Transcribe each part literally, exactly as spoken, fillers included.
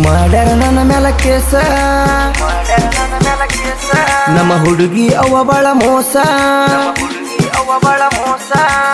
ಮಾಡ್ಯಾರ ನನ್ನ ಮ್ಯಾಲ ಕೇಸ ನಮ್ಮ ಹುಡುಗಿ ಅವ್ವ ಬಾಳ ಮೋಸ ಅವ್ವ ಬಾಳ ಮೋಸ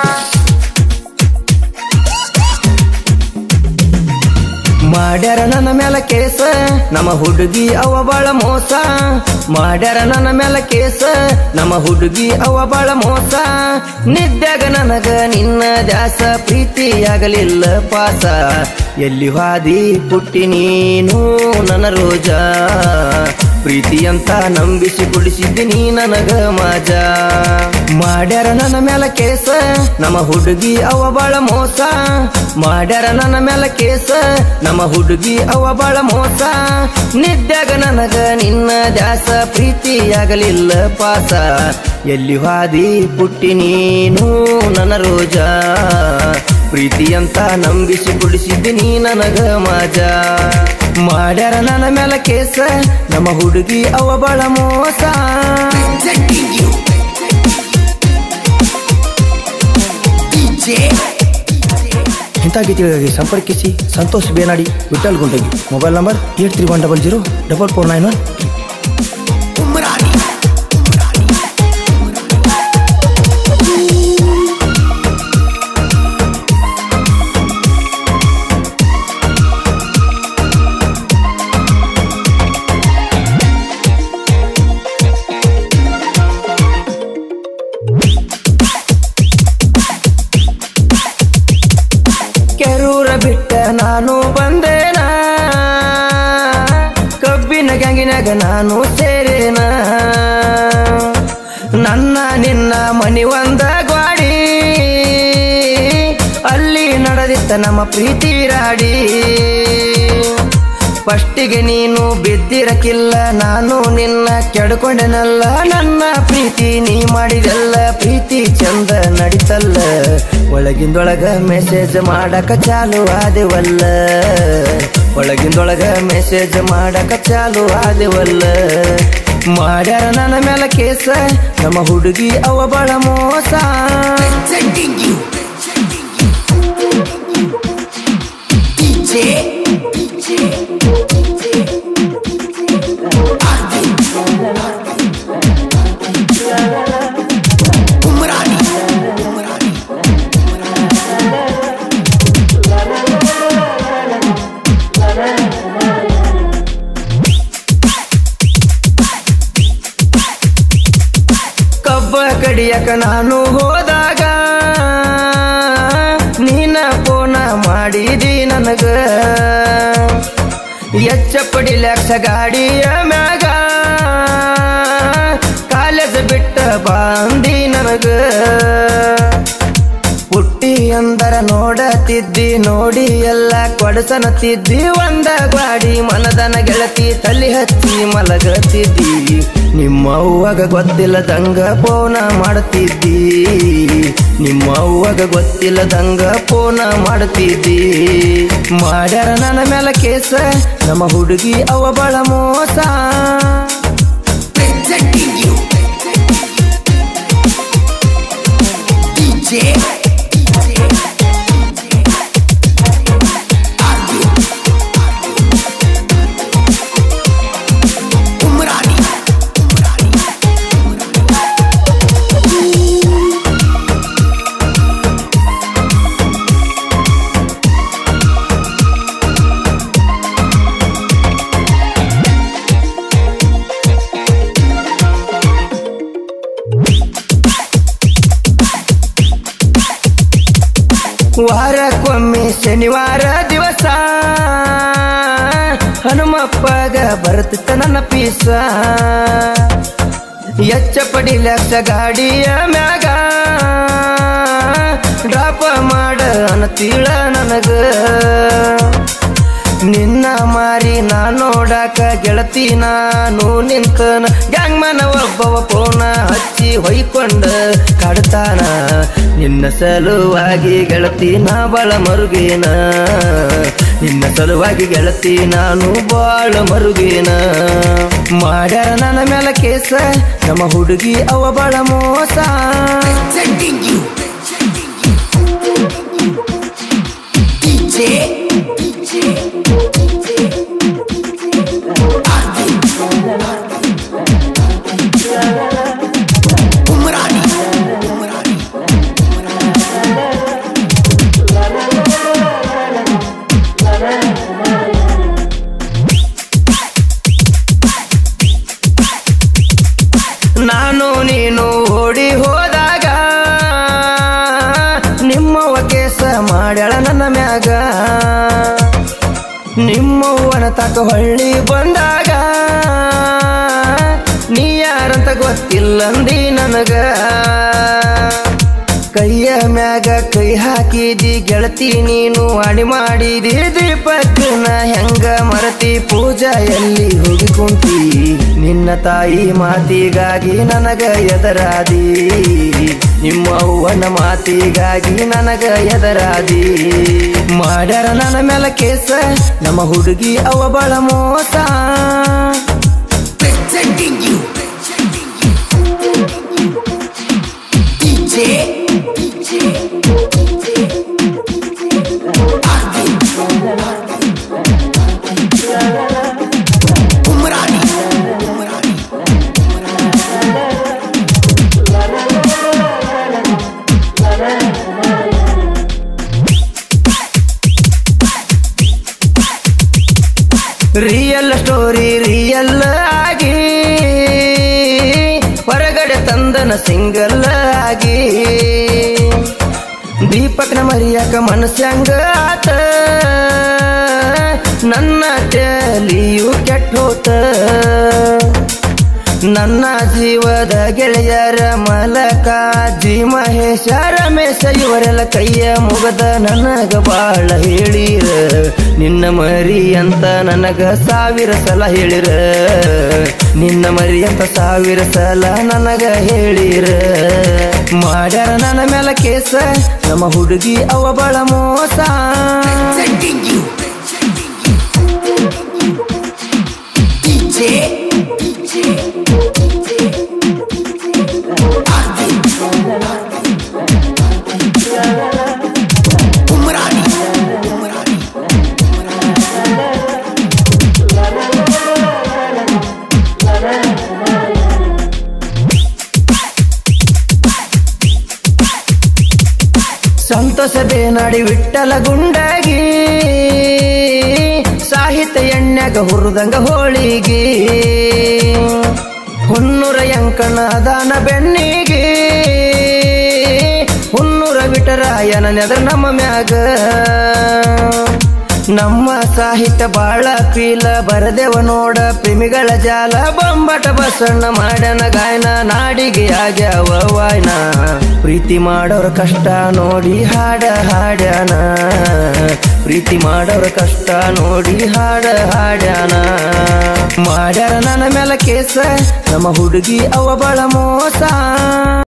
ಮಾಡ್ಯಾರ ನನ್ನ ಮ್ಯಾಲ ಕೇಸ ನಮ್ಮ ಹುಡುಗಿ ಅವ್ವ ಬಾಳ ಮೋಸ ಮಾಡ್ಯಾರ ನನ್ನ ಮ್ಯಾಲ ಕೇಸ ನಮ್ಮ ಹುಡುಗಿ ಅವ್ವ ಬಾಳ ಮೋಸ ನಿದ್ದಾಗ ನನಗ ನಿನ್ನ ದಾಸ ಪ್ರೀತಿಯಾಗಲಿಲ್ಲ ಪಾಸ ಎಲ್ಲಿ ಹಾದಿ ಪುಟ್ಟಿ ನೀನು ನನ್ನ ರೋಜ ಪ್ರೀತಿ ಅಂತ ನಂಬಿಸಿ ಕುಡಿಸಿದ್ದೀನಿ ನನಗ ಮಾಜ ಮಾಡ್ಯಾರ ನನ್ನ ಮ್ಯಾಲ ಕೇಸ ನಮ್ಮ ಹುಡುಗಿ ಅವ್ವ ಬಾಳ ಮೋಸ ಮಾಡ್ಯಾರ ನನ್ನ ಮ್ಯಾಲ ಕೇಸ ನಮ್ಮ ಹುಡುಗಿ ಅವ್ವ ಬಾಳ ಮೋಸ ನಿದ್ದಾಗ ನನಗ ನಿನ್ನ ದಾಸ ಪ್ರೀತಿಯಾಗಲಿಲ್ಲ ಪಾಸ ಎಲ್ಲಿ ಹಾದಿ ಪುಟ್ಟಿ ನೀನು ನನ್ನ ರೋಜ ಪ್ರೀತಿ ಅಂತ ನಂಬಿಸಿ ಕುಡಿಸಿದ್ದೀನಿ ನನಗ ಮಾಜ ಮಾಡ್ಯಾರ ನನ್ನ ಮ್ಯಾಲ ಕೇಸ ನಮ್ಮ ಹುಡುಗಿ ಅವ್ವ ಬಾಳ ಮೋಸ ಇಂಥ ಗೀತೆಗಳಿಗಾಗಿ ಸಂಪರ್ಕಿಸಿ Santosh Benadi Vithal Gundagi mobile number eight three one double zero double four nine one ಬಿಟ್ಟ ನಾನು ಬಂದೇನ ಕಬ್ಬಿನ ಗ್ಯಾಂಗಿನಾಗ ನಾನು ಸೇರೇನ ನನ್ನ ನಿನ್ನ ಮನಿ ಒಂದ ಗ್ವಾಡಿ ಅಲ್ಲಿ ನಡೆದಿತ್ತ ನಮ್ಮ ಪ್ರೀತಿ ರಾಡಿ ಫಸ್ಟಿಗೆ ನೀನು ಬಿದ್ದಿರಕ್ಕಿಲ್ಲ ನಾನು ನಿನ್ನ ಕೆಡ್ಕೊಂಡೆನಲ್ಲ ನನ್ನ ಪ್ರೀತಿ ನೀ ಮಾಡಿದೆಲ್ಲ ಪ್ರೀತಿ ಚಂದ ನಡಿತಲ್ಲ ಒಳಗಿಂದೊಳಗ ಮೆಸೇಜ್ ಮಾಡಕ ಚಾಲು ಆದೆವಲ್ಲ ಒಳಗಿಂದೊಳಗ ಮೆಸೇಜ್ ಮಾಡಕ ಚಾಲು ಆದೆವಲ್ಲ ಮಾಡ್ಯಾರ ನನ್ನ ಮ್ಯಾಲ ಕೇಸ ನಮ್ಮ ಹುಡುಗಿ ಅವ್ವ ಬಾಳ ಮೋಸ ಕಡಿಯಕ ನಾನು ಹೋದಾಗ ನೀನ ಫೋನ ಮಾಡಿದಿ ನನಗ ಎಚ್ಚ ಪಡಿಲಕ್ಷ ಗಾಡಿಯ ಮ್ಯಾಗ ಕಾಲೇಜ್ ಬಿಟ್ಟ ಬಂದಿ ನನಗ ಪುಟ್ಟಿ ಅಂದರ ನೋಡತಿದ್ದಿ ನೋಡಿ ಎಲ್ಲ ಕೊಡಸನತಿದ್ದಿ ಒಂದ ಗಾಡಿ ಮನದನ ಗೆಳತಿ ತಲೆ ಹಚ್ಚಿ ಮಲಗತಿದ್ದಿ ನಿಮ್ಮ ಅವ್ವಾಗ ಗೊತ್ತಿಲ್ಲದಂಗ ಫೋನ ಮಾಡ್ತಿದ್ದಿ ನಿಮ್ಮ ಅವ್ವಾಗ ಗೊತ್ತಿಲ್ಲದಂಗ ಫೋನ ಮಾಡ್ತಿದ್ದಿ ಮಾಡ್ಯಾರ ನನ್ನ ಮ್ಯಾಲ ಕೇಸ ನಮ್ಮ ಹುಡುಗಿ ಅವ್ವ ಬಾಳ ಮೋಸ ವಾರಕ್ಕೊಮ್ಮೆ ಶನಿವಾರ ದಿವಸ ಹನುಮಪ್ಪಗ ಬರುತ್ತ ನನ್ನ ಪೀಸ ಎಚ್ಚ ಪಡಿಲಕ್ಷ ಗಾಡಿಯ ಮ್ಯಾಗ ಡ್ರಾಪ ಮಾಡ ಅನ್ನತೀಳ ನನಗ ನಿನ್ನ ಮಾರಿ ನಾ ನೋಡಾಕ ಗೆಳತಿ ನಾನು ನಿಂತನ ಗ್ಯಾಂಗ್ ಮನ ಒಬ್ಬವ ಫೋನ ಹಚ್ಚಿ ಹೊಯ್ಕೊಂಡ ಕಾಡ್ತಾನ ನಿನ್ನ ಸಲುವಾಗಿ ಗೆಳತಿ ನಾ ಬಾಳ ಮರುಗೇನ ನಿನ್ನ ಸಲುವಾಗಿ ಗೆಳತಿ ನಾನು ಬಾಳ ಮರುಗೇನ ಮಾಡ್ಯಾರ ನನ್ನ ಮ್ಯಾಲ ಕೇಸ ನಮ್ಮ ಹುಡುಗಿ ಅವ್ವ ಬಾಳ ಮೋಸ D J ನಿಮ್ಮವ್ವನ ತಕ ಹೊಳ್ಳಿ ಬಂದಾಗ ನೀ ಯಾರಂತ ಗೊತ್ತಿಲ್ಲಂದಿ ನನಗ ಕೈಯ ಮ್ಯಾಗ ಕೈ ಹಾಕಿದಿ ಗೆಳತಿ ನೀನು ಅಡಿ ಮಾಡಿದಿ ದೀಪಕ್ಕನ ಹೆಂಗ ಮರತಿ ಪೂಜಾ ಎಲ್ಲಿ ಹೋಗಿ ಕುಂತಿ ನಿನ್ನ ತಾಯಿ ಮಾತಿಗಾಗಿ ನನಗ ಎದರಾದಿ ನಿಮ್ಮ ಅವ್ವನ ಮಾತಿಗಾಗಿ ನನಗ ಎದರಾದಿ ಮಾಡ್ಯಾರ ನನ್ನ ಮೇಲೆ ಕೇಸ ನಮ್ಮ ಹುಡುಗಿ ಅವ ಬಾಳ ಮೋಸ ರಿಯಲ್ ಸ್ಟೋರಿ ರಿಯಲ್ ಆಗಿ ಹೊರಗಡೆ ತಂದನ ಸಿಂಗಲ್ ಆಗಿ ದೀಪಕ್ನ ಮರಿಯಾಕ ಮನಸ್ಸಂಗ ಆತ ನನ್ನ ತಲಿಯು ಕೆಟ್ಟೋತ ನನ್ನ ಜೀವದ ಗೆಳೆಯರ ಮಲಕ ಜಿ ಮಹೇಶ ರಮೇಶ ಇವರೆಲ್ಲ ಕೈಯ ಮುಗದ ನನಗ ಬಾಳ ಹೇಳಿರ ನಿನ್ನ ಮರಿ ಅಂತ ನನಗ ಸಾವಿರ ಸಲ ಹೇಳಿರ ನಿನ್ನ ಮರಿ ಅಂತ ಸಾವಿರ ಸಲ ನನಗ ಹೇಳಿರ ಮಾಡ್ಯಾರ ನನ್ನ ಮೇಲೆ ಕೇಸ ನಮ್ಮ ಹುಡುಗಿ ಅವ ಬಾಳ ಮೋಸ ಸಂತೋಷ ಬೇನಾಡಿ ವಿಠಲ ಗುಂಡಾಗಿ ಸಾಹಿತ್ಯ ಎಣ್ಣ್ಯಾಗ ಹುರಿದಂಗ ಹೋಳಿಗೆ ಹುನ್ನೂರ ಯಂಕಣ ದಾನ ಬೆನ್ನಿಗೆ ಹುನ್ನೂರ ವಿಠರಾಯನ ನೆದರ ನಮ್ಮ ಮ್ಯಾಗ ನಮ್ಮ ಸಾಹಿತ್ಯ ಬಾಳ ಪೀಲ ಬರದೇವ ನೋಡ ಪ್ರೇಮಿಗಳ ಜಾಲ ಬೊಂಬಾಟ ಬಸಣ್ಣ ಮಾಡ್ಯಾನ ಗಾಯನ ನಾಡಿಗೆ ಆಗ್ಯಾವ ವಾಯ್ನ ಪ್ರೀತಿ ಮಾಡೋರ ಕಷ್ಟ ನೋಡಿ ಹಾಡ ಹಾಡ್ಯಾನ ಪ್ರೀತಿ ಮಾಡೋರ ಕಷ್ಟ ನೋಡಿ ಹಾಡ ಹಾಡ್ಯಾನ ಮಾಡ್ಯಾರ ನನ್ನ ಮೇಲೆ ಕೇಸ ನಮ್ಮ ಹುಡುಗಿ ಅವ ಬಾಳ ಮೋಸ